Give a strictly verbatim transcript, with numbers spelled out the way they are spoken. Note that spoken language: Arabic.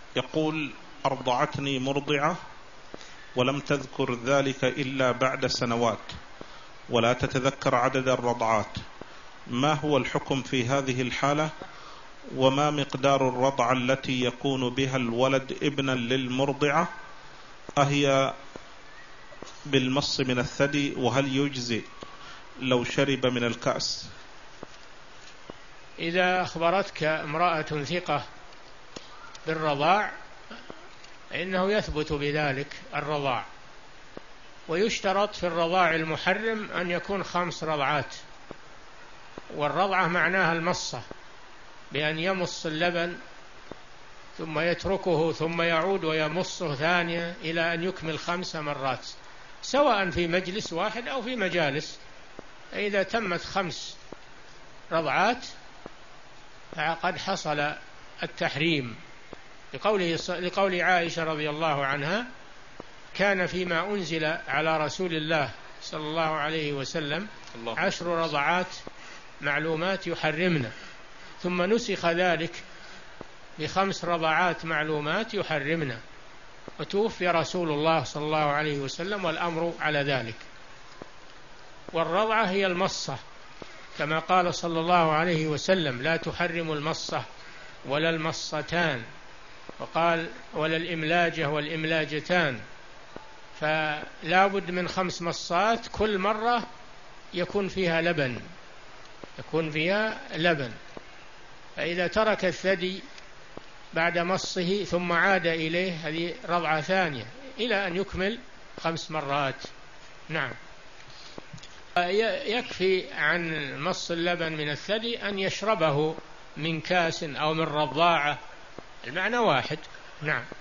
يقول: أرضعتني مرضعة ولم تذكر ذلك إلا بعد سنوات ولا تتذكر عدد الرضعات، ما هو الحكم في هذه الحالة؟ وما مقدار الرضعة التي يكون بها الولد ابنا للمرضعة؟ أهي بالمص من الثدي؟ وهل يجزي لو شرب من الكأس؟ إذا أخبرتك امرأة ثقة بالرضاع فإنه يثبت بذلك الرضاع، ويشترط في الرضاع المحرم أن يكون خمس رضعات، والرضعة معناها المصة، بأن يمص اللبن ثم يتركه ثم يعود ويمصه ثانية إلى أن يكمل خمس مرات، سواء في مجلس واحد أو في مجالس. إذا تمت خمس رضعات فقد حصل التحريم، لقوله لقول عائشة رضي الله عنها: كان فيما أنزل على رسول الله صلى الله عليه وسلم عشر رضعات معلومات يحرمنا، ثم نسخ ذلك بخمس رضعات معلومات يحرمنا، وتوفي رسول الله صلى الله عليه وسلم والأمر على ذلك. والرضعة هي المصة، كما قال صلى الله عليه وسلم: لا تحرم المصة ولا المصتان، وقال: ولا الإملاجة والإملاجتان. فلا بد من خمس مصات كل مرة يكون فيها لبن يكون فيها لبن فإذا ترك الثدي بعد مصه ثم عاد إليه هذه رضعة ثانية إلى أن يكمل خمس مرات. نعم. يكفي عن مص اللبن من الثدي أن يشربه من كاس أو من رضاعة، المعنى واحد. نعم.